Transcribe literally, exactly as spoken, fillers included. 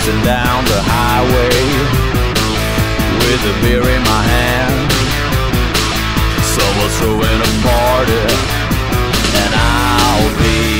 cruising down the highway with a beer in my hand. Someone's throwing a party, and I'll be